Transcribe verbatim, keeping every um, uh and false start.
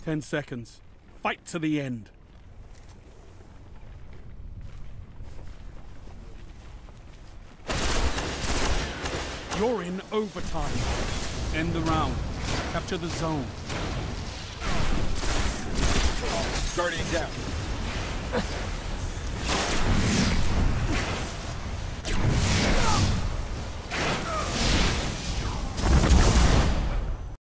Ten seconds. Fight to the end. You're in overtime. End the round. Capture the zone. Guardian down.